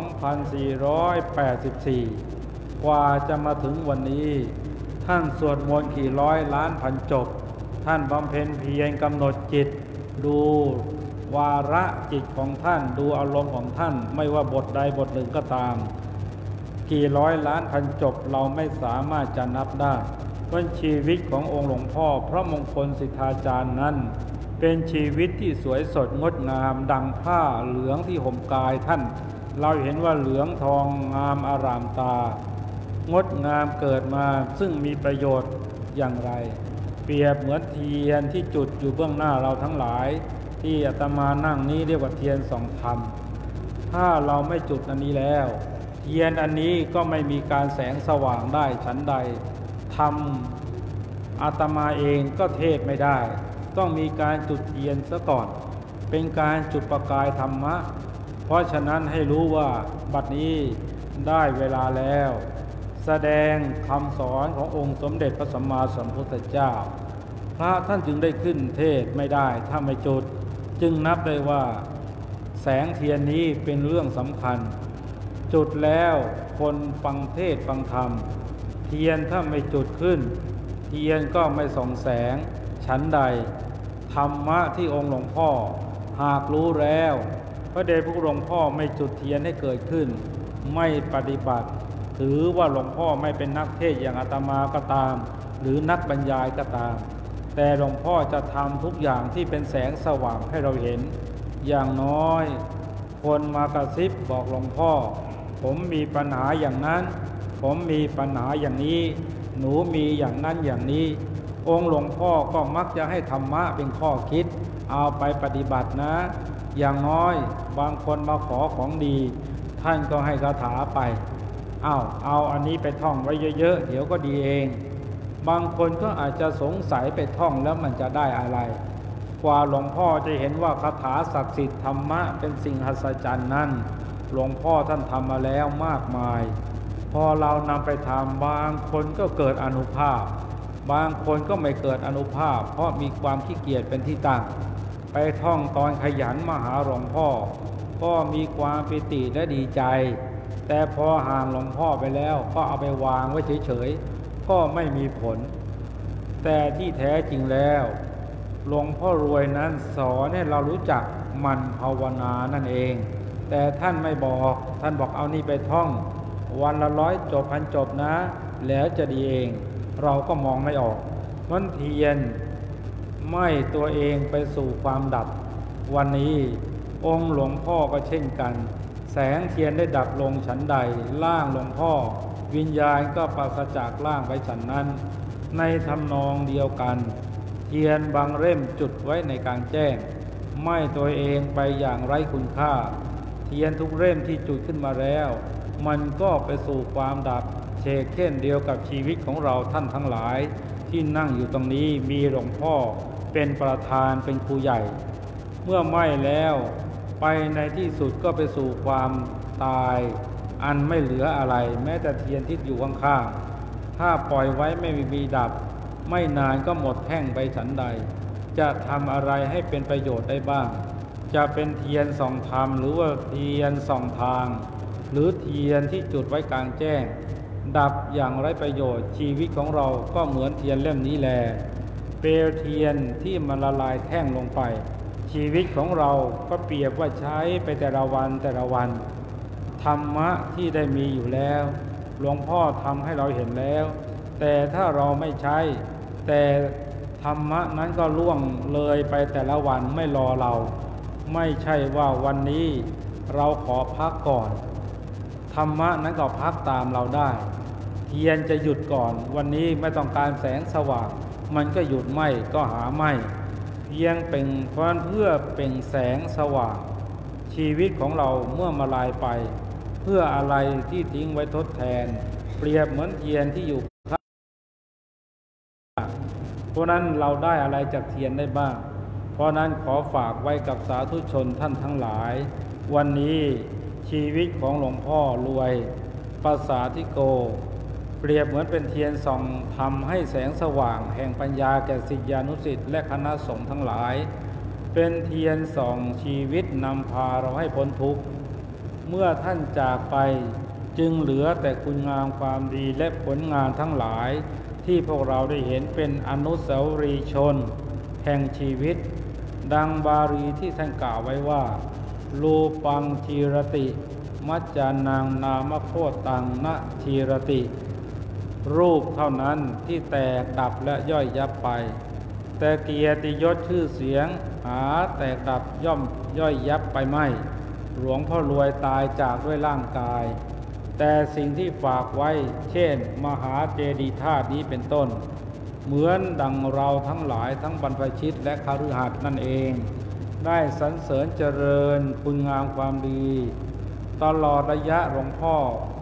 Speaker 2: 2484กว่าจะมาถึงวันนี้ท่านสวดมนต์กี่ร้อยล้านพันจบท่านบำเพ็ญเพียรกำหนดจิตดูวาระจิตของท่านดูอารมณ์ของท่านไม่ว่าบทใดบทหนึ่งก็ตามกี่ร้อยล้านพันจบเราไม่สามารถจะนับได้เพราะชีวิตขององค์หลวงพ่อพระมงคลสิทธาจารย์นั้นเป็นชีวิตที่สวยสดงดงามดังผ้าเหลืองที่ห่มกายท่านเราเห็นว่าเหลืองทองงามอารามตางดงามเกิดมาซึ่งมีประโยชน์อย่างไรเปรียบเหมือนเทียนที่จุดอยู่เบื้องหน้าเราทั้งหลายที่อาตมานั่งนี้เรียกว่าเทียนส่องธรรมถ้าเราไม่จุดอันนี้แล้วเทียนอันนี้ก็ไม่มีการแสงสว่างได้ฉันใดทำอาตมาเองก็เทศไม่ได้ต้องมีการจุดเทียนซะก่อนเป็นการจุดประกายธรรมะเพราะฉะนั้นให้รู้ว่าบัดนี้ได้เวลาแล้วแสดงคำสอนขององค์สมเด็จพระสัมมาสัมพุทธเจ้าพระท่านจึงได้ขึ้นเทศไม่ได้ถ้าไม่จุดจึงนับได้ว่าแสงเทียนนี้เป็นเรื่องสำคัญจุดแล้วคนฟังเทศฟังธรรมเทียนถ้าไม่จุดขึ้นเทียนก็ไม่ส่องแสงฉันใดธรรมะที่องค์หลวงพ่อหากรู้แล้วพระเดชพระคุณหลวงพ่อไม่จุดเทียนให้เกิดขึ้นไม่ปฏิบัติถือว่าหลวงพ่อไม่เป็นนักเทศอย่างอาตมาก็ตามหรือนักบรรยายก็ตามแต่หลวงพ่อจะทำทุกอย่างที่เป็นแสงสว่างให้เราเห็นอย่างน้อยคนมากระซิบบอกหลวงพ่อผมมีปัญหาอย่างนั้นผมมีปัญหาอย่างนี้หนูมีอย่างนั้นอย่างนี้องค์หลวงพ่อก็มักจะให้ธรรมะเป็นข้อคิดเอาไปปฏิบัตินะอย่างน้อยบางคนมาขอของดีท่านก็ให้คาถาไปเอาอันนี้ไปท่องไว้เยอะๆเดี๋ยวก็ดีเองบางคนก็อาจจะสงสัยไปท่องแล้วมันจะได้อะไรกว่าหลวงพ่อจะเห็นว่าคาถาศักดิ์สิทธิ์ธรรมะเป็นสิ่งหัศจรรย์นั้นหลวงพ่อท่านทำมาแล้วมากมายพอเรานำไปทำบางคนก็เกิดอานุภาพบางคนก็ไม่เกิดอานุภาพเพราะมีความขี้เกียจเป็นที่ตั้งไปท่องตอนขยันมาหาหลวงพ่อก็มีความปิติและดีใจแต่พอห่างหลวงพ่อไปแล้วก็เอาไปวางไว้เฉยๆก็ไม่มีผลแต่ที่แท้จริงแล้วหลวงพ่อรวยนั้นสอนให้เรารู้จักหมั่นภาวนานั่นเองแต่ท่านไม่บอกท่านบอกเอานี่ไปท่องวันละ100 จบ 1,000 จบนะแล้วจะดีเองเราก็มองไม่ออกมันเทียนไม่ตัวเองไปสู่ความดับวันนี้องค์หลวงพ่อก็เช่นกันแสงเทียนได้ดับลงฉันใดร่างหลวงพ่อวิญญาณก็ปราศจากร่างไปฉันนั้นในทำนองเดียวกันเทียนบางเล่มจุดไว้ในกลางแจ้งไม่ตัวเองไปอย่างไร้คุณค่าเทียนทุกเล่มที่จุดขึ้นมาแล้วมันก็ไปสู่ความดับเช่นเดียวกับชีวิตของเราท่านทั้งหลายที่นั่งอยู่ตรงนี้มีหลวงพ่อเป็นประธานเป็นครูใหญ่เมื่อไหม้แล้วไปในที่สุดก็ไปสู่ความตายอันไม่เหลืออะไรแม้แต่เทียนที่อยู่ข้างๆถ้าปล่อยไว้ไม่มีดับไม่นานก็หมดแท่งไปฉันใดจะทำอะไรให้เป็นประโยชน์ได้บ้างจะเป็นเทียนส่องธรรมหรือว่าเทียนส่องทางหรือเทียนที่จุดไว้กลางแจ้งดับอย่างไร้ประโยชน์ชีวิตของเราก็เหมือนเทียนเล่มนี้แลเปลวเทียนที่มันละลายแท่งลงไปชีวิตของเราก็เปรียบว่าใช้ไปแต่ละวันธรรมะที่ได้มีอยู่แล้วหลวงพ่อทำให้เราเห็นแล้วแต่ถ้าเราไม่ใช้แต่ธรรมะนั้นก็ล่วงเลยไปแต่ละวันไม่รอเราไม่ใช่ว่าวันนี้เราขอพักก่อนธรรมะนั้นก็พักตามเราได้เทียนจะหยุดก่อนวันนี้ไม่ต้องการแสงสว่างมันก็หยุดไหม้ก็หาไหม้เพียงเป็นเพื่อเป็นแสงสว่างชีวิตของเราเมื่อมาลายไปเพื่ออะไรที่ทิ้งไว้ทดแทนเปรียบเหมือนเทียนที่อยู่เพราะนั้นเราได้อะไรจากเทียนได้บ้างเพราะนั้นขอฝากไว้กับสาธุชนท่านทั้งหลายวันนี้ชีวิตของหลวงพ่อรวยปัสสาธิโกเปรียบเหมือนเป็นเทียนส่องทำให้แสงสว่างแห่งปัญญาแก่ศิษยานุศิษย์และคณะสงฆ์ทั้งหลายเป็นเทียนส่องชีวิตนำพาเราให้พ้นทุกข์เมื่อท่านจากไปจึงเหลือแต่คุณงามความดีและผลงานทั้งหลายที่พวกเราได้เห็นเป็นอนุสาวรีย์ชนแห่งชีวิตดังบาลีที่ท่านกล่าวไว้ว่ารูปังชีรติมัจจานังนามโคตังนะชีรติรูปเท่านั้นที่แตกดับและย่อยยับไปแต่เกียรติยศชื่อเสียงหาแตกดับย่อมย่อยยับไปไม่หลวงพ่อรวยตายจากด้วยร่างกายแต่สิ่งที่ฝากไว้เช่นมหาเจดีย์ธาตุนี้เป็นต้นเหมือนดังเราทั้งหลายทั้งบรรพชิตและคฤหัสถ์นั่นเองได้สรรเสริญเจริญคุณงามความดีตลอดระยะหลวงพ่อ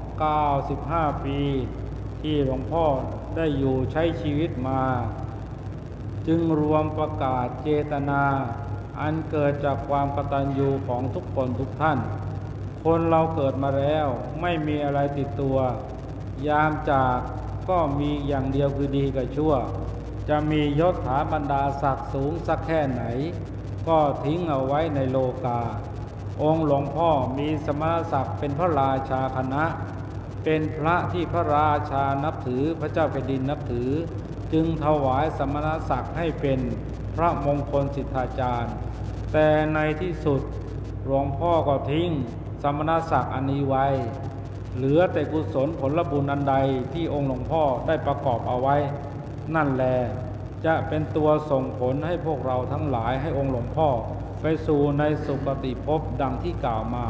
Speaker 2: 95 ปีที่หลวงพ่อได้อยู่ใช้ชีวิตมาจึงรวมประกาศเจตนาอันเกิดจากความกตัญญูของทุกคนทุกท่านคนเราเกิดมาแล้วไม่มีอะไรติดตัวยามจากก็มีอย่างเดียวคือดีกับชั่วจะมียศถาบรรดาศักดิ์สูงสักแค่ไหนก็ทิ้งเอาไว้ในโลกาองค์หลวงพ่อมีสมณศักดิ์เป็นพระราชาคณะเป็นพระที่พระราชานับถือพระเจ้าแผ่นดินนับถือจึงถวายสมณศักดิ์ให้เป็นพระมงคลสิทธาจารย์แต่ในที่สุดหลวงพ่อก็ทิ้งสมณศักดิ์อันนี้ไว้เหลือแต่กุศลผลบุญอันใดที่องค์หลวงพ่อได้ประกอบเอาไว้นั่นแหละจะเป็นตัวส่งผลให้พวกเราทั้งหลายให้องค์หลวงพ่อไปสู่ในสุคติภพดังที่กล่าวมา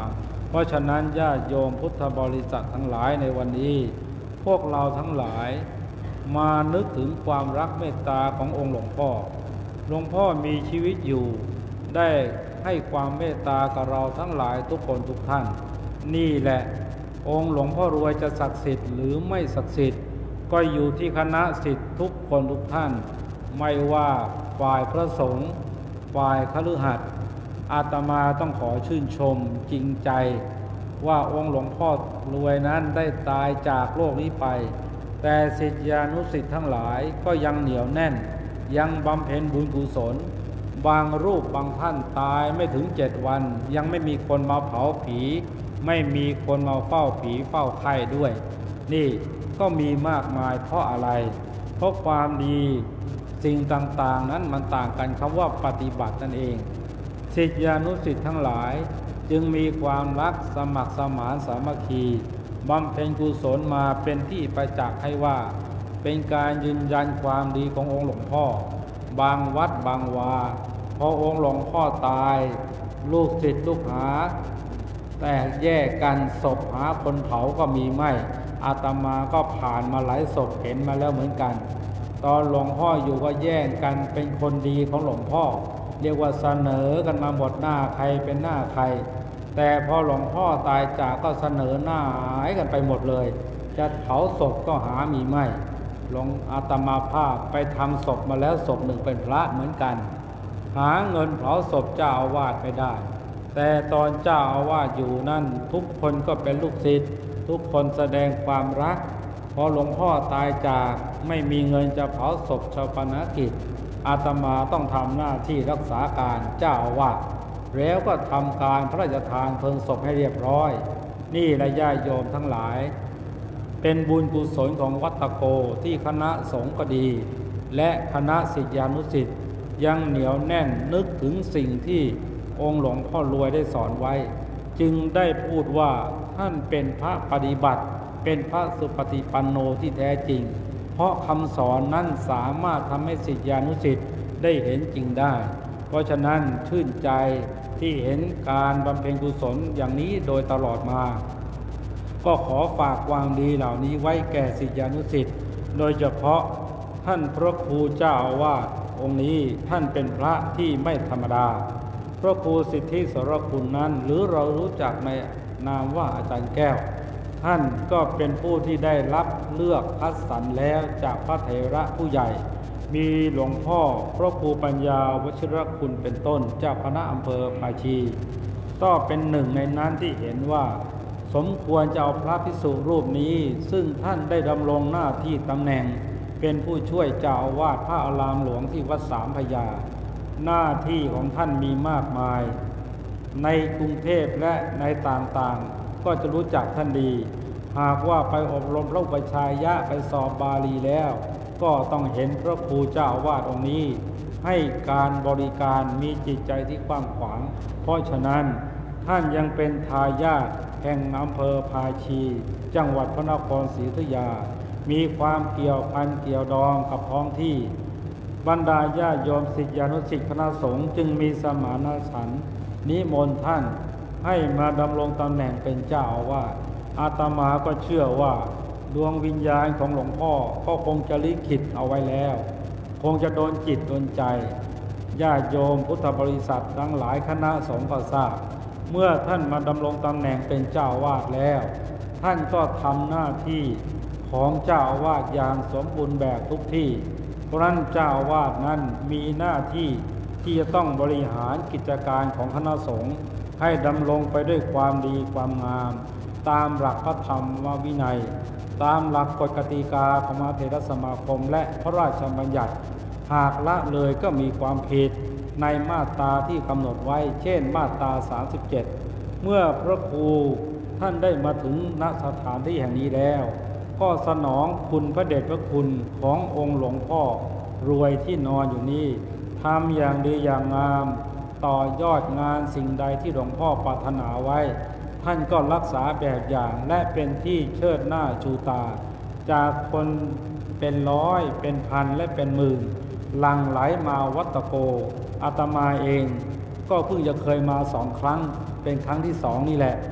Speaker 2: เพราะฉะนั้นญาติโยมพุทธบริษัททั้งหลายในวันนี้พวกเราทั้งหลายมานึกถึงความรักเมตตาขององค์หลวงพ่อหลวงพ่อมีชีวิตอยู่ได้ให้ความเมตตากับเราทั้งหลายทุกคนทุกท่านนี่แหละองค์หลวงพ่อรวยจะศักดิ์สิทธิ์หรือไม่ศักดิ์สิทธิ์ก็อยู่ที่คณะศิษย์ทุกคนทุกท่านไม่ว่าฝ่ายพระสงฆ์ฝ่ายคฤหัสถ์อาตมาต้องขอชื่นชมจริงใจว่าองค์หลวงพ่อรวยนั้นได้ตายจากโลกนี้ไปแต่ศิษยานุศิษย์ทั้งหลายก็ยังเหนียวแน่นยังบำเพ็ญบุญกุศลบางรูปบางท่านตายไม่ถึง7 วันยังไม่มีคนมาเผาผีไม่มีคนมาเฝ้าผีเฝ้าไข้ด้วยนี่ก็มีมากมายเพราะอะไรเพราะความดีสิ่งต่างๆนั้นมันต่างกันคำว่าปฏิบัตินั่นเองศิษยานุศิษย์ทั้งหลายจึงมีความรักสมัครสมานสามัคคีบำเพ็ญกุศลมาเป็นที่ประจักษ์ให้ว่าเป็นการยืนยันความดีขององค์หลวงพ่อบางวัดบางวาพอองค์หลวงพ่อตายลูกศิษย์ลูกหาแต่แยกกันศพหาคนเผาก็มีไม่อาตมาก็ผ่านมาหลายศพเห็นมาแล้วเหมือนกันตอนหลวงพ่ออยู่ก็แย่งกันเป็นคนดีของหลวงพ่อเรียกว่าเสนอกันมาหมดหน้าใครเป็นหน้าใครแต่พอหลวงพ่อตายจากก็เสนอหน้าหายกันไปหมดเลยจะเผาศพก็หามีไม่หลวงอาตมาภาพไปทำศพมาแล้วศพหนึ่งเป็นพระเหมือนกันหาเงินเผาศพเจ้าอาวาสไม่ได้แต่ตอนเจ้าอาวาสอยู่นั่นทุกคนก็เป็นลูกศิษย์ทุกคนแสดงความรักพอหลวงพ่อตายจากไม่มีเงินจะเผาศพชาปนกิจอาตมาต้องทำหน้าที่รักษาการเจ้าอาวาสแล้วก็ทำการพระราชทานเพลิงศพให้เรียบร้อยนี่แหละญาติโยมทั้งหลายเป็นบุญกุศลของวัดตะโกที่คณะสงฆ์ก็ดีและคณะศิษยานุศิษย์ยังเหนียวแน่นนึกถึงสิ่งที่องค์หลวงพ่อรวยได้สอนไว้จึงได้พูดว่าท่านเป็นพระปฏิบัติเป็นพระสุปฏิปันโนที่แท้จริงเพราะคำสอนนั้นสามารถทำให้ศิษยานุศิษย์ได้เห็นจริงได้เพราะฉะนั้นชื่นใจที่เห็นการบำเพ็ญกุศลอย่างนี้โดยตลอดมาก็ขอฝากความดีเหล่านี้ไว้แก่ศิษยานุศิษย์โดยเฉพาะท่านพระครูเจ้าอาวาสองค์นี้ท่านเป็นพระที่ไม่ธรรมดาพระครูสิทธิสรคุณนั้นหรือเรารู้จักในนามว่าอาจารย์แก้วท่านก็เป็นผู้ที่ได้รับเลือกคัดสรรแล้วจากพระเถระผู้ใหญ่มีหลวงพ่อพระครูปัญญาวชิรคุณเป็นต้นเจ้าคณะอำเภอภาชีก็เป็นหนึ่งในนั้นที่เห็นว่าสมควรจะเอาพระภิกษุรูปนี้ซึ่งท่านได้ดำรงหน้าที่ตำแหน่งเป็นผู้ช่วยเจ้าอาวาสพระอารามหลวงที่วัดสามพระยาหน้าที่ของท่านมีมากมายในกรุงเทพและในต่างๆก็จะรู้จักท่านดีหากว่าไปอบรมพระอุปัชฌายะไปสอบบาลีแล้วก็ต้องเห็นพระครูเจ้าอาวาสองค์นี้ให้การบริการมีจิตใจที่กว้างขวางเพราะฉะนั้นท่านยังเป็นทายาทแห่งอำเภอภาชีจังหวัดพระนครศรีอยุธยามีความเกี่ยวพันเกี่ยวดองกับท้องที่บรรดาญาโยมศิษยานุศิษย์คณะสงฆ์จึงมีสมานฉันท์นิมนต์ท่านให้มาดำรงตำแหน่งเป็นเจ้าอาวาสอาตมาก็เชื่อว่าดวงวิญญาณของหลวงพ่อก็คงจะลิขิตเอาไว้แล้วคงจะโดนจิตโดนใจญาติโยมพุทธบริษัททั้งหลายคณะสงฆ์ก็ทราบเมื่อท่านมาดำรงตำแหน่งเป็นเจ้าอาวาสแล้วท่านก็ทำหน้าที่ของเจ้าอาวาสอย่างสมบูรณ์แบบทุกที่เพราะนั้นเจ้าอาวาสนั้นมีหน้าที่ที่จะต้องบริหารกิจการของคณะสงฆ์ให้ดำรงไปด้วยความดีความงามตามหลักพระธรรมวินัยตามหลักกฎกติกาของมหาเถรสมาคมและพระราชบัญญัติหากละเลยก็มีความผิดในมาตราที่กำหนดไว้เช่นมาตรา37เมื่อพระครูท่านได้มาถึงณสถานที่แห่งนี้แล้วก็สนองคุณพระเดชพระคุณขององค์หลวงพ่อรวยที่นอนอยู่นี้ทำอย่างดีอย่างงามต่อยอดงานสิ่งใดที่หลวงพ่อปรารถนาไว้ท่านก็รักษาแบบอย่างและเป็นที่เชิดหน้าชูตาจากคนเป็นร้อยเป็นพันและเป็นหมื่นหลั่งไหลมาวัดตะโกอาตมาเองก็เพิ่งจะเคยมา2 ครั้งเป็นครั้งที่2นี่แหละ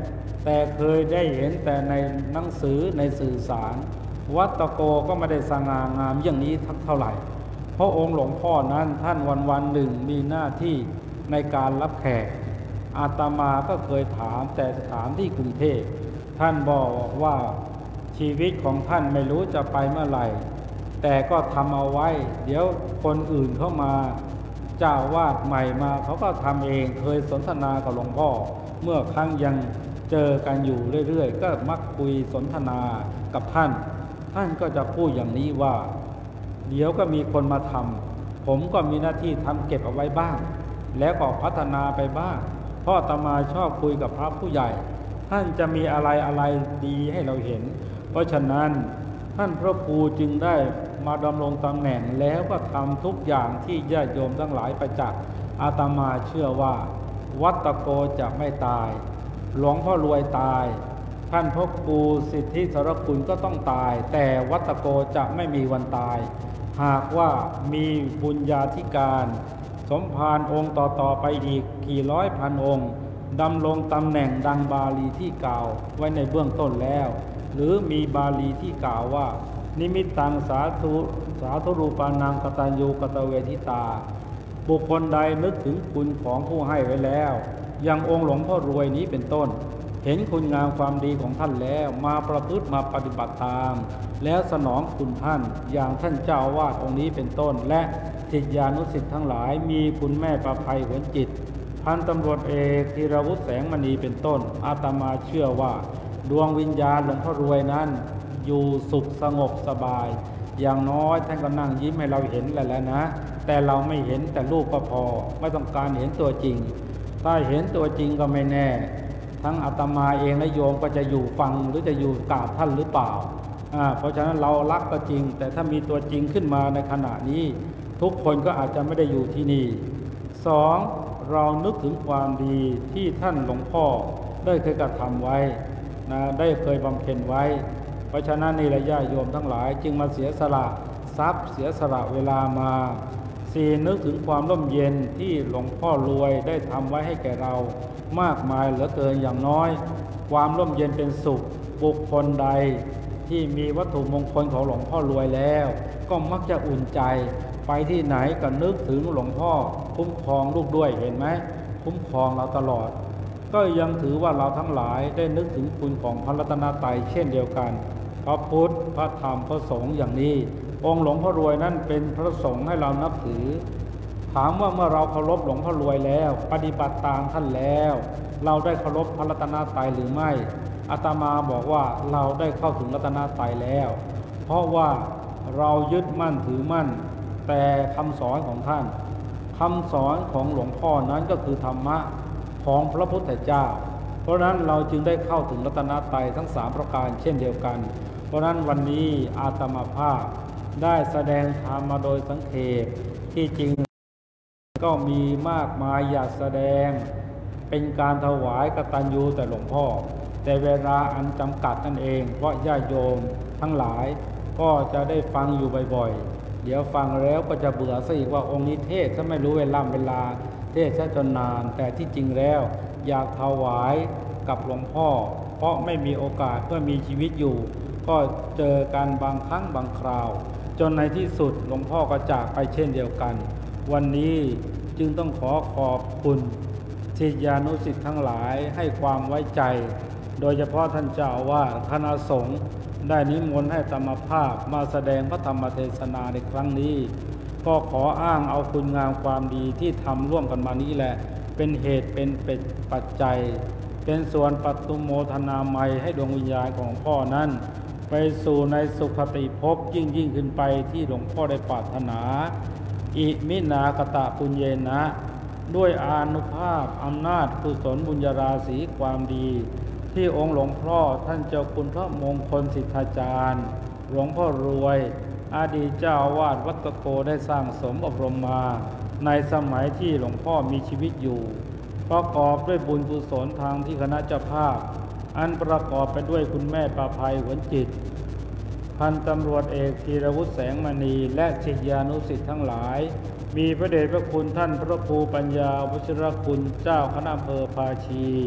Speaker 2: แต่เคยได้เห็นแต่ในหนังสือในสื่อสารวัดตะโกก็ไม่ได้สง่างามอย่างนี้เท่าไหร่เพราะองค์หลวงพ่อนั้นท่านวันหนึ่งมีหน้าที่ในการรับแขกอาตมาก็เคยถามแต่ถามที่กรุงเทพท่านบอกว่าชีวิตของท่านไม่รู้จะไปเมื่อไหร่แต่ก็ทำเอาไว้เดี๋ยวคนอื่นเข้ามาเจ้าวาดใหม่มาเขาก็ทำเองเคยสนทนากับหลวงพ่อเมื่อครั้งยังเจอกันอยู่เรื่อยๆก็มักคุยสนทนากับท่านก็จะพูดอย่างนี้ว่าเดี๋ยวก็มีคนมาทำผมก็มีหน้าที่ทำเก็บเอาไว้บ้างแล้วก็พัฒนาไปบ้างเพราะอาตมาชอบคุยกับพระผู้ใหญ่ท่านจะมีอะไรดีให้เราเห็นเพราะฉะนั้นท่านพระครูจึงได้มาดำรงตำแหน่งแล้วก็ทำทุกอย่างที่ญาติโยมทั้งหลายประจักษ์อาตมาเชื่อว่าวัดตะโกจะไม่ตายหลวงพ่อรวยตายท่านพระครูสิทธิสรคุณก็ต้องตายแต่วัดตะโกจะไม่มีวันตายหากว่ามีบุญญาธิการสมภารองค์ต่อไปอีกกี่ร้อยพันองค์ดำรงตำแหน่งดังบาลีที่กล่าวไว้ในเบื้องต้นแล้วหรือมีบาลีที่กล่าวว่านิมิตตังสาธุรูปานังกตัญญูกตเวทิตาบุคคลใดนึกถึงคุณของผู้ให้ไว้แล้วอย่างองค์หลวงพ่อรวยนี้เป็นต้นเห็นคุณงามความดีของท่านแล้วมาประพฤติมาปฏิบัติตามแล้วสนองคุณท่านอย่างท่านเจ้าอาวาสองค์นี้เป็นต้นและศิษยานุศิษย์ทั้งหลายมีคุณแม่ประภัยหวนจิตพันตำรวจเอกธีรวุฒิแสงมณีเป็นต้นอาตมาเชื่อว่าดวงวิญญาณหลวงพ่อรวยนั้นอยู่สุขสงบสบายอย่างน้อยท่านก็นั่งยิ้มให้เราเห็นแล้วนะแต่เราไม่เห็นแต่รูปก็พอไม่ต้องการเห็นตัวจริงถ้าเห็นตัวจริงก็ไม่แน่ทั้งอาตมาเองและโยมก็จะอยู่ฟังหรือจะอยู่กราบท่านหรือเปล่าเพราะฉะนั้นเรารักก็จริงแต่ถ้ามีตัวจริงขึ้นมาในขณะนี้ทุกคนก็อาจจะไม่ได้อยู่ที่นี่สองเรานึกถึงความดีที่ท่านหลวงพ่อได้เคยกระทำไว้นะได้เคยบำเพ็ญไว้เพราะฉะนั้นในระยะโยมทั้งหลายจึงมาเสียสละทรัพย์เสียสละเวลามาสี่นึกถึงความร่มเย็นที่หลวงพ่อรวยได้ทำไว้ให้แก่เรามากมายเหลือเกินอย่างน้อยความร่มเย็นเป็นสุขบุคคลใดที่มีวัตถุมงคลของหลวงพ่อรวยแล้วก็มักจะอุ่นใจไปที่ไหนก็นึกถึงหลวงพ่อคุ้มครองลูกด้วยเห็นไหมคุ้มครองเราตลอดก็ยังถือว่าเราทั้งหลายได้นึกถึงคุณของพระรัตนตรัยเช่นเดียวกันพระพุทธพระธรรมพระสงฆ์อย่างนี้องค์หลวงพ่อรวยนั้นเป็นพระสงฆ์ให้เรานับถือถามว่าเมื่อเราเคารพหลวงพ่อรวยแล้วปฏิบัติตามท่านแล้วเราได้เคารพพระรัตนตรัยหรือไม่อาตมาบอกว่าเราได้เข้าถึงรัตนตรัยแล้วเพราะว่าเรายึดมั่นถือมั่นแต่คำสอนของท่านคำสอนของหลวงพ่อนั้นก็คือธรรมะของพระพุทธเจ้าเพราะนั้นเราจึงได้เข้าถึงรัตนตรัยทั้ง3ประการเช่นเดียวกันเพราะนั้นวันนี้อาตมาภาพได้แสดงธรรมมาโดยสังเขปที่จริงก็มีมากมายอยากแสดงเป็นการถวายกตัญญูแต่หลวงพ่อแต่เวลาอันจำกัดนั่นเองเพราะญาติโยมทั้งหลายก็จะได้ฟังอยู่บ่อยๆเดี๋ยวฟังแล้วก็จะเบื่อซะอีกว่าองค์นี้เทศถ้าไม่รู้เวลาเทศซะจนนานแต่ที่จริงแล้วอยากถวายกับหลวงพ่อเพราะไม่มีโอกาสเพื่อมีชีวิตอยู่ก็เจอกันบางครั้งบางคราวจนในที่สุดหลวงพ่อก็จากไปเช่นเดียวกันวันนี้จึงต้องขอบคุณศิษยานุศิษย์ทั้งหลายให้ความไว้ใจโดยเฉพาะท่านเจ้าอาวาสคณะสงฆ์ได้นิมนต์ให้อาตมาภาพมาแสดงพระธรรมเทศนาในครั้งนี้ก็ขออ้างเอาคุณงามความดีที่ทำร่วมกันมานี้แหละเป็นเหตุเป็นปัจจัยเป็นส่วนปัตตุโมทนาไมยให้ดวงวิญญาณของพ่อนั้นไปสู่ในสุขติภพยิ่งขึ้นไปที่หลวงพ่อได้ปรารถนาอิมินากตะปุญเยนะด้วยอานุภาพอำนาจกุศลบุญญาราศีความดีที่องค์หลวงพ่อท่านเจ้าคุณพระมงคลสิทธาจารย์หลวงพ่อรวยอดีตเจ้าอาวาสวัดตะโกได้สร้างสมอบรมมาในสมัยที่หลวงพ่อมีชีวิตอยู่ประกอบด้วยบุญกุศลทางที่คณะเจ้าภาพอันประกอบไปด้วยคุณแม่ประภัยหวนจิตพันตำรวจเอกธีรวุฒิแสงมณีและศิษยานุศิษย์ทั้งหลายมีพระเดชพระคุณท่านพระครูปัญญาวชิรคุณเจ้าคณะอำเภอภาชี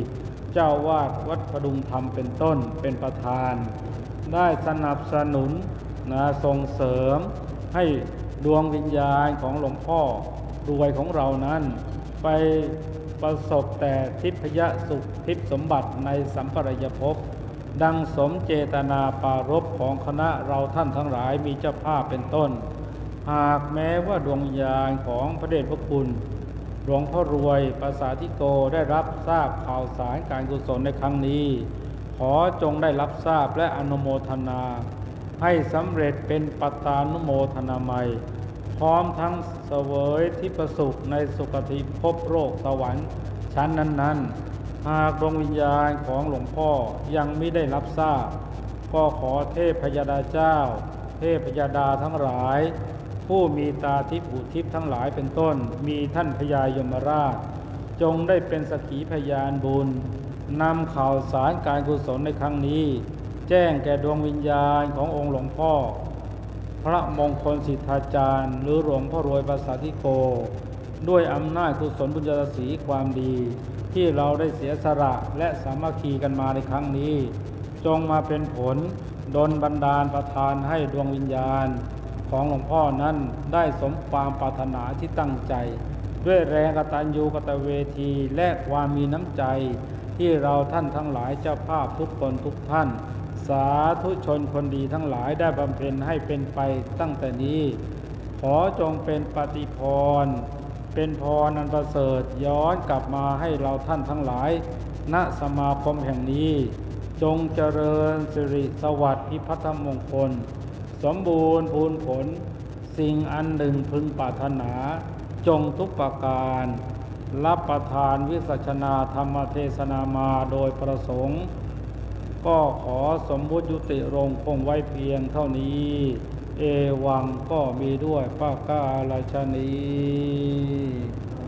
Speaker 2: เจ้าวาดวัดพดุงธรรมเป็นต้นเป็นประธานได้สนับสนุนส่งเสริมให้ดวงวิญญาณของหลวงพ่อรวยของเรานั้นไปประสบแต่ทิพยสุขทิพสมบัติในสัมปรายภพดังสมเจตนาปารภของคณะเราท่านทั้งหลายมีเจ้าภาพเป็นต้นหากแม้ว่าดวงวิญญาณของพระเดชพระคุณหลวงพ่อรวยประสาธิโกได้รับทราบข่าวสารการกุศลในครั้งนี้ขอจงได้รับทราบและอนุโมทนาให้สำเร็จเป็นปัตตานุโมทนาใหม่พร้อมทั้งเสวยทิพสุขในสุคติภพโลกสวรรค์ชั้นนั้นๆหากดวงวิญญาณของหลวงพ่อยังไม่ได้รับทราบก็ขอเทพยดาเจ้าเทพยดาทั้งหลายผู้มีตาทิพย์หูทิพย์ทั้งหลายเป็นต้นมีท่านพญายมราชจงได้เป็นสักขีพยานบุญนำข่าวสารการกุศลในครั้งนี้แจ้งแก่ดวงวิญญาณขององค์หลวงพ่อพระมงคลสิทธาจารย์หรือหลวงพ่อรวยประสาธิโกด้วยอำนาจกุศลบุญญาสีความดีที่เราได้เสียสละและสามัคคีกันมาในครั้งนี้จงมาเป็นผลดลบันดาลประทานให้ดวงวิญญาณของหลวงพ่อนั้นได้สมความปรารถนาที่ตั้งใจด้วยแรงกตัญญูกตเวทีและความมีน้ำใจที่เราท่านทั้งหลายเจ้าภาพทุกคนทุกท่านสาธุชนคนดีทั้งหลายได้บำเพ็ญให้เป็นไปตั้งแต่นี้ขอจงเป็นปฏิพรเป็นพรอันประเสริฐย้อนกลับมาให้เราท่านทั้งหลายณสมาคมแห่งนี้จงเจริญสิริสวัสดิ์พิพัฒนมงคลสมบูรณ์พูนผลสิ่งอันหนึ่งพึงปรารถนาจงทุกประการรับประทานวิสัชนาธรรมเทศนามาโดยประสงค์ก็ขอสมมุติยุติลงคงไว้เพียงเท่านี้เอวังก็มีด้วยประการฉะนี้